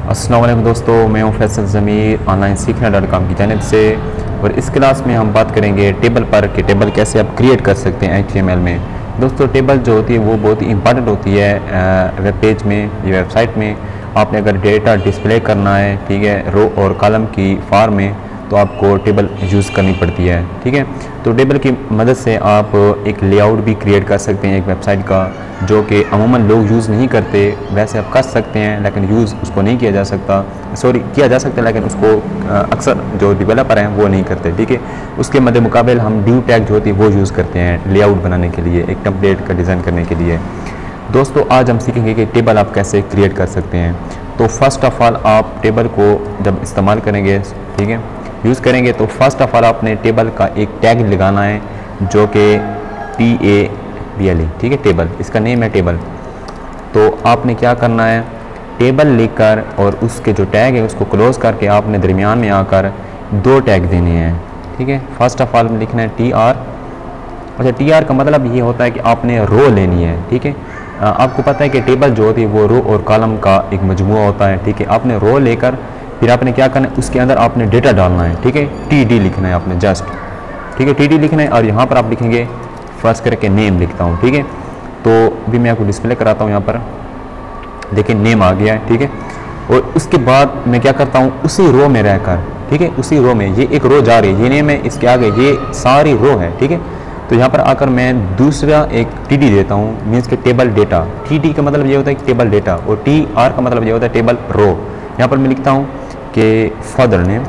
अस्सलाम वालेकुम दोस्तों, मैं हूं फैसल ज़मीर ऑनलाइन सीखना.com की जानिब से। और इस क्लास में हम बात करेंगे टेबल पर कि टेबल कैसे आप क्रिएट कर सकते हैं HTML में। दोस्तों, टेबल जो होती है वो बहुत ही इंपॉर्टेंट होती है वेब पेज में या वेबसाइट में। आपने अगर डेटा डिस्प्ले करना है, ठीक है, रो और कॉलम की फॉर्म में, तो आपको टेबल यूज़ करनी पड़ती है, ठीक है। तो टेबल की मदद से आप एक लेआउट भी क्रिएट कर सकते हैं एक वेबसाइट का, जो कि अमूमन लोग यूज़ नहीं करते। वैसे आप कर सकते हैं लेकिन यूज़ उसको नहीं किया जा सकता, किया जा सकता है लेकिन उसको अक्सर जो डेवलपर हैं वो नहीं करते, ठीक है। उसके मद्दे मुकाबले हम ड्यू टैग जो होती है वो यूज़ करते हैं लेआउट बनाने के लिए, एक टेम्पलेट का डिज़ाइन करने के लिए। दोस्तों, आज हम सीखेंगे कि टेबल आप कैसे क्रिएट कर सकते हैं। तो फर्स्ट ऑफ़ ऑल आप टेबल को जब इस्तेमाल करेंगे, ठीक है, यूज़ करेंगे, तो फर्स्ट ऑफ़ ऑल आपने टेबल का एक टैग लगाना है जो कि TABLE, ठीक है, टेबल, इसका नेम है टेबल। तो आपने क्या करना है, टेबल लिखकर और उसके जो टैग है उसको क्लोज करके आपने दरमियान में आकर दो टैग देने हैं, ठीक है। फर्स्ट ऑफ़ ऑल लिखना है TR। अच्छा, TR का मतलब ये होता है कि आपने रो लेनी है, ठीक है। आपको पता है कि टेबल जो होती है वो रो और कॉलम का एक मजमूआ होता है, ठीक है। आपने रो लेकर फिर आपने क्या करना है, उसके अंदर आपने डेटा डालना है, ठीक है। TD लिखना है आपने जस्ट, ठीक है, TD लिखना है। और यहाँ पर आप लिखेंगे, फर्स्ट करके नेम लिखता हूँ, ठीक है। तो भी मैं आपको डिस्प्ले कराता हूँ, यहाँ पर देखिए नेम आ गया है, ठीक है। और उसके बाद मैं क्या करता हूँ, उसी रो में रहकर, ठीक है, उसी रो में, ये एक रो जा रही है, ये नेम है, इसके आगे ये सारी रो है, ठीक है। तो यहाँ पर आकर मैं दूसरा एक TD देता हूँ, मीन्स के टेबल डेटा। TD का मतलब ये होता है कि टेबल डेटा, और TR का मतलब ये होता है टेबल रो। यहाँ पर मैं लिखता हूँ कि फादर नेम,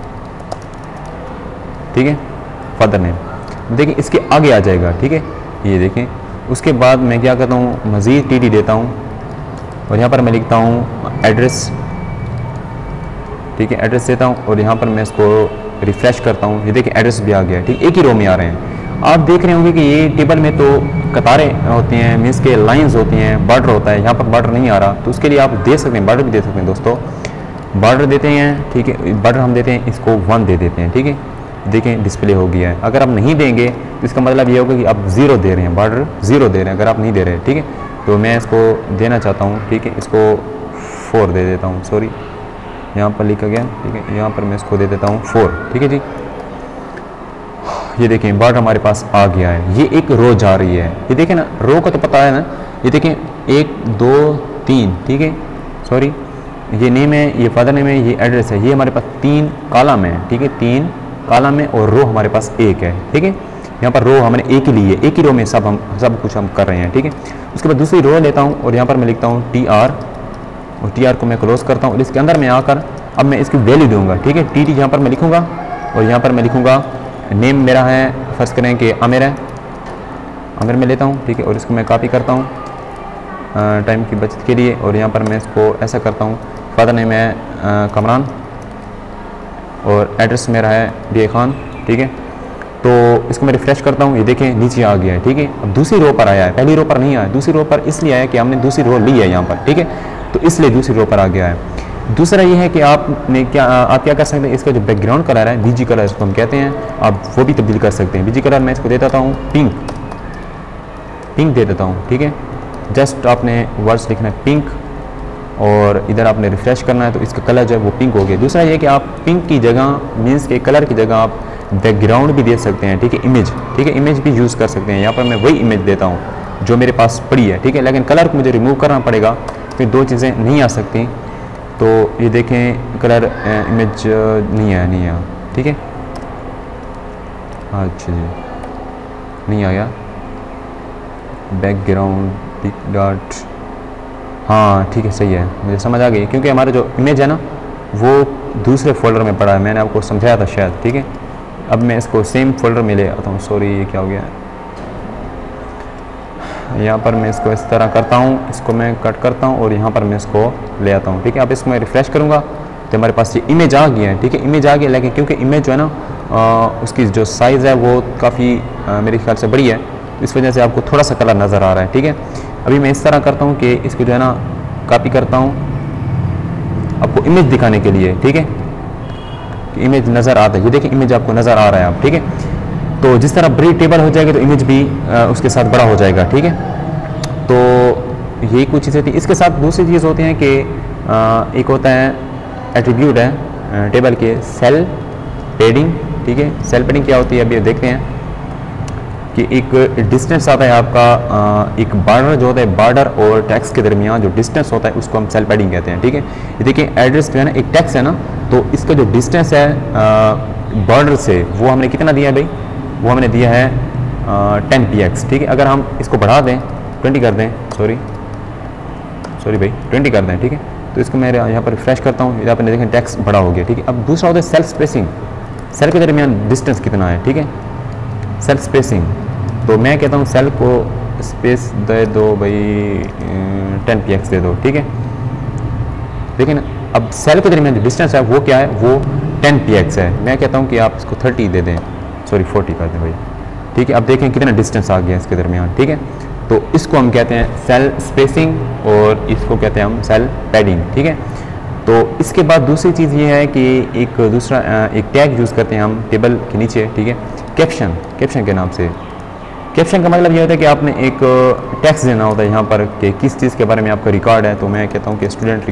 ठीक है, फादर नेम। देखिए इसके आगे आ जाएगा, ठीक है, ये देखें। उसके बाद मैं क्या करता हूँ, मज़ीद TD देता हूँ और यहाँ पर मैं लिखता हूँ एड्रेस, ठीक है, एड्रेस देता हूँ। और यहाँ पर मैं इसको रिफ़्रेश करता हूँ, ये देखिए एड्रेस भी आ गया, ठीक, एक ही रो में आ रहे हैं। आप देख रहे होंगे कि ये टेबल में तो कतारें होती हैं, मीन्स के लाइंस होती हैं, बॉर्डर होता है, यहाँ पर बॉर्डर नहीं आ रहा। तो उसके लिए आप दे सकते हैं, बॉर्डर भी दे सकते हैं दोस्तों। बॉर्डर देते हैं, ठीक है, बॉर्डर हम देते हैं, इसको 1 दे देते हैं, ठीक है। देखें डिस्प्ले हो गया है। अगर आप नहीं देंगे तो इसका मतलब ये होगा कि आप 0 दे रहे हैं, बॉर्डर 0 दे रहे हैं अगर आप नहीं दे रहे, ठीक है। तो मैं इसको देना चाहता हूँ, ठीक है, इसको 4 दे देता हूँ, सॉरी यहाँ पर लिखा गया, ठीक है, यहाँ पर मैं इसको दे देता हूँ 4, ठीक है जी। ये देखें बॉर्डर हमारे पास आ गया है, ये एक रो जा रही है, ये देखें ना, रो का तो पता है ना, ये देखें 1 2 3, ठीक है, सॉरी, ये नेम है, ये फादर नेम है, ये एड्रेस है, ये हमारे पास 3 कॉलम है, ठीक है, 3 कॉलम है और रो हमारे पास 1 है, ठीक है। यहाँ पर रो हमने एक ही ली है, एक ही रो में सब कुछ हम कर रहे हैं, ठीक है। उसके बाद दूसरी रो लेता हूँ और यहाँ पर मैं लिखता हूँ TR, और TR को मैं क्लोज करता हूँ और इसके अंदर मैं आकर अब मैं इसकी वैल्यू दूंगा, ठीक है। TD यहाँ पर मैं लिखूँगा और यहाँ पर मैं लिखूँगा नेम मेरा है, फर्स्ट करें कि आमिर है, आमिर में लेता हूँ, ठीक है। और इसको मैं कॉपी करता हूँ टाइम की बचत के लिए, और यहाँ पर मैं इसको ऐसा करता हूँ, फादर नेम है कमरान और एड्रेस मेरा है DA खान, ठीक है। तो इसको मैं रिफ़्रेश करता हूँ, ये देखें नीचे आ गया है, ठीक है। अब दूसरी रो पर आया है, पहली रो पर नहीं आया, दूसरी रो पर इसलिए आया कि हमने दूसरी रो ली है यहाँ पर, ठीक है, तो इसलिए दूसरी रो पर आ गया है। दूसरा ये है कि आप क्या कर सकते हैं, इसका जो बैकग्राउंड कलर है, BG कलर इसको हम कहते हैं, आप वो भी तब्दील कर सकते हैं। BG कलर मैं इसको दे देता हूँ पिंक दे देता हूँ, ठीक है। जस्ट आपने वर्ड्स लिखना है पिंक और इधर आपने रिफ़्रेश करना है, तो इसका कलर जो है वो पिंक हो गया। दूसरा ये कि आप पिंक की जगह, मीन्स के कलर की जगह आप बैकग्राउंड भी दे सकते हैं, ठीक है, इमेज, ठीक है, इमेज भी यूज़ कर सकते हैं। यहाँ पर मैं वही इमेज देता हूँ जो मेरे पास पड़ी है, ठीक है, लेकिन कलर को मुझे रिमूव करना पड़ेगा, फिर 2 चीज़ें नहीं आ सकती। तो ये देखें कलर इमेज नहीं आया, ठीक है, अच्छा जी, नहीं आया बैकग्राउंड डॉट, हाँ ठीक है, सही है, मुझे समझ आ गई, क्योंकि हमारा जो इमेज है ना वो दूसरे फोल्डर में पड़ा है, मैंने आपको समझाया था शायद, ठीक है। अब मैं इसको सेम फोल्डर में ले आता हूँ, सॉरी ये क्या हो गया है, यहाँ पर मैं इसको इस तरह करता हूँ, इसको मैं कट करता हूँ और यहाँ पर मैं इसको ले आता हूँ, ठीक है। अब इसको मैं रिफ़्रेश करूँगा तो हमारे पास ये इमेज आ गया है, ठीक है, इमेज आ गया, लेकिन क्योंकि इमेज जो है ना उसकी जो साइज़ है वो काफ़ी मेरे ख्याल से बड़ी है, इस वजह से आपको थोड़ा सा कलर नज़र आ रहा है, ठीक है। अभी मैं इस तरह करता हूँ कि इसको जो है ना कॉपी करता हूँ आपको इमेज दिखाने के लिए, ठीक है, इमेज नज़र आता है, ये देखिए इमेज आपको नज़र आ रहा है आप, ठीक है। तो जिस तरह बड़ी टेबल हो जाएगी तो इमेज भी उसके साथ बड़ा हो जाएगा, ठीक है। तो यही कुछ चीज़ें थी। इसके साथ दूसरी चीज़ होती है कि एक होता है एट्रीब्यूट है टेबल के सेल पैडिंग, ठीक है। सेल पैडिंग क्या होती है अभी देखते हैं कि एक डिस्टेंस आता है आपका, एक बॉर्डर जो होता है, बॉर्डर और टेक्स्ट के दरमियान जो डिस्टेंस होता है उसको हम सेल पैडिंग कहते हैं, ठीक है। ये देखिए एड्रेस जो है ना, एक टेक्स्ट है ना, तो इसका जो डिस्टेंस है बॉर्डर से वो हमने कितना दिया है भाई, वो हमने दिया है 10px, ठीक है। अगर हम इसको बढ़ा दें 20 कर दें, सॉरी भाई 20 कर दें, ठीक है। तो इसको मैं यहाँ पर रिफ्रेश करता हूँ, यहाँ पर देखें टेक्स्ट बड़ा हो गया, ठीक है। अब दूसरा होता है सेल स्पेसिंग, सेल के दरमियान डिस्टेंस कितना है, ठीक है, सेल स्पेसिंग। तो मैं कहता हूँ सेल को स्पेस दे दो भाई 10px दे दो, ठीक है। देखिए ना, अब सेल के दरमियान जो डिस्टेंस है वो क्या है, वो 10px है। मैं कहता हूँ कि आप इसको 30 दे दें, सॉरी 40 कर दें भाई, ठीक है। अब देखें कितना डिस्टेंस आ गया इसके दरमियान, ठीक है। तो इसको हम कहते हैं सेल स्पेसिंग और इसको कहते हैं हम सेल पैडिंग, ठीक है। तो इसके बाद दूसरी चीज़ ये है कि एक दूसरा एक टैग यूज़ करते हैं हम टेबल के नीचे, ठीक है, कैप्शन के नाम से। कैप्शन का मतलब ये होता है कि आपने एक टेक्स्ट देना होता है यहाँ पर कि किस चीज़ के बारे में आपका रिकॉर्ड है। तो मैं कहता हूँ कि स्टूडेंट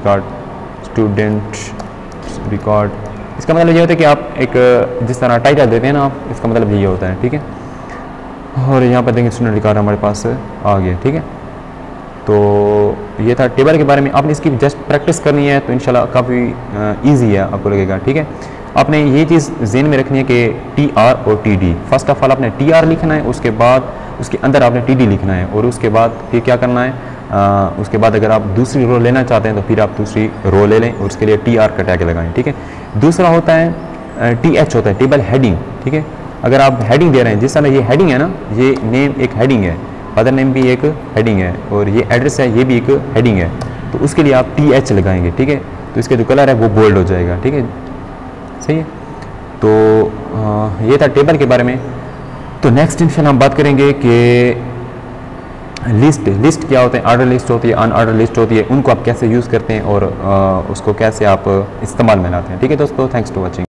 रिकॉर्ड, इसका मतलब ये होता है कि आप एक जिस तरह टाइटल देते हैं ना आप, इसका मतलब ये होता है, ठीक है। और यहाँ पर देखेंगे स्टूडेंट रिकॉर्ड हमारे पास आ गया, ठीक है। तो ये था टेबल के बारे में, आपने इसकी जस्ट प्रैक्टिस करनी है तो इंशाल्लाह काफ़ी इजी है, आपको लगेगा, ठीक है। आपने ये चीज़ ज़हन में रखनी है कि TR और TD, फर्स्ट ऑफ ऑल आपने TR लिखना है, उसके बाद उसके अंदर आपने TD लिखना है, और उसके बाद फिर क्या करना है, उसके बाद अगर आप दूसरी रो लेना चाहते हैं तो फिर आप दूसरी रो ले लें और उसके लिए TR का टैग लगाएं, ठीक है। दूसरा होता है TH होता है टेबल हेडिंग, ठीक है। अगर आप हेडिंग दे रहे हैं, जिस तरह ये हेडिंग है ना, ये नेम एक हेडिंग है, फादर नेम भी एक हेडिंग है, और ये एड्रेस है ये भी एक हेडिंग है, तो उसके लिए आप TH लगाएंगे, ठीक है। तो इसके जो कलर है वो बोल्ड हो जाएगा, ठीक है, सही है। तो ये था टेबल के बारे में। तो नेक्स्ट इंशाल्लाह हम बात करेंगे कि लिस्ट क्या होते हैं, ऑर्डर लिस्ट होती है, अनऑर्डर लिस्ट होती है, उनको आप कैसे यूज़ करते हैं और उसको कैसे आप इस्तेमाल में लाते हैं, ठीक है दोस्तों। Thanks to watching.